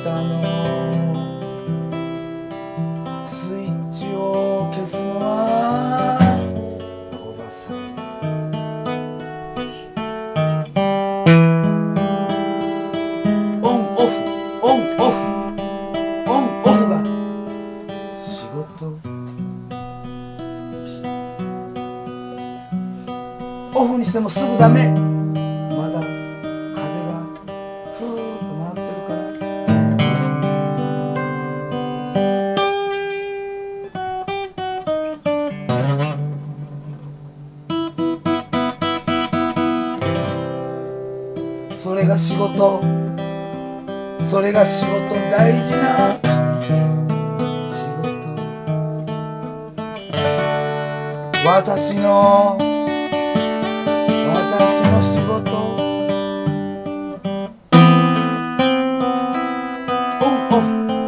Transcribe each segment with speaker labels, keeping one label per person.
Speaker 1: タのスイッチを消すのはおばさん。オンオフオンオフオンオフが仕事。オフにしてもすぐダメ。まだ風がふーっと回ってるから。それが仕事、それが仕事、大事な仕事。私の仕事。オンオフオンオフオンオフオンオフオンオフオンオフオンオ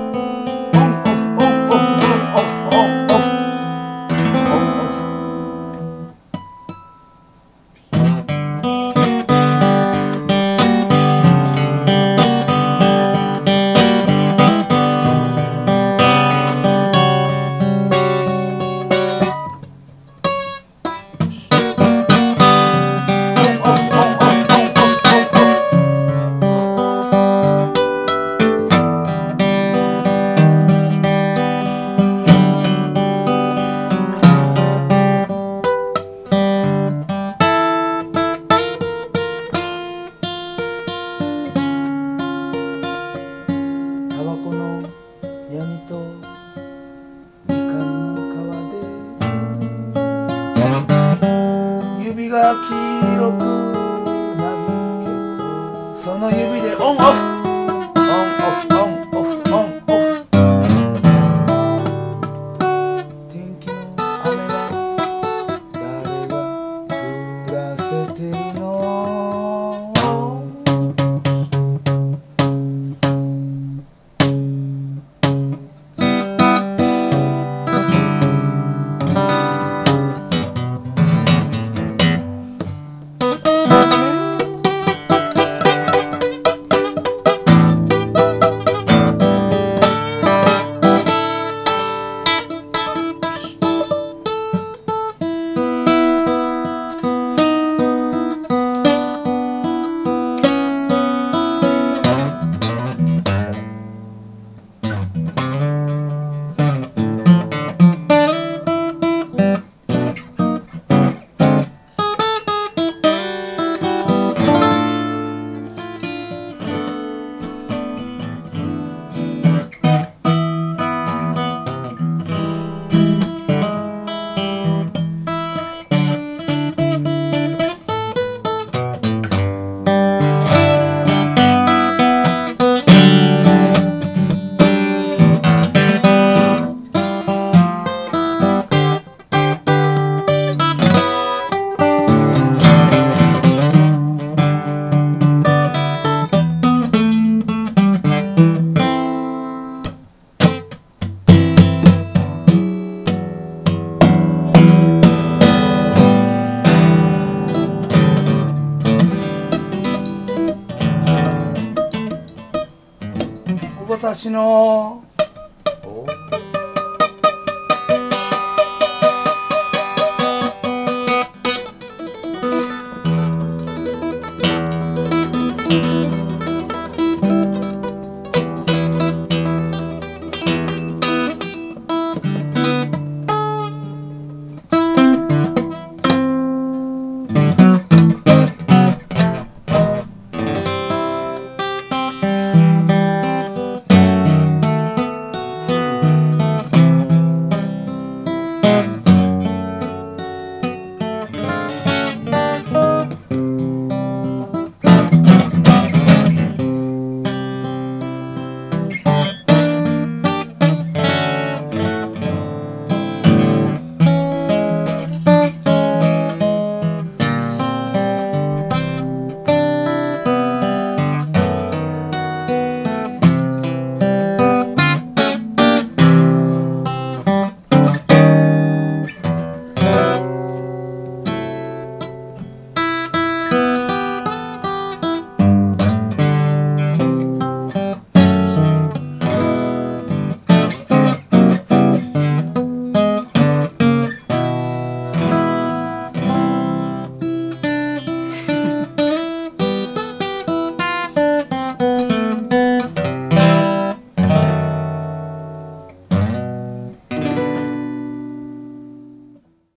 Speaker 1: 闇とみかんの皮で指が黄色くなるけど、その指でオンオフオンオフオンオフオンオフ。天気の雨は誰が降らせてるの？私の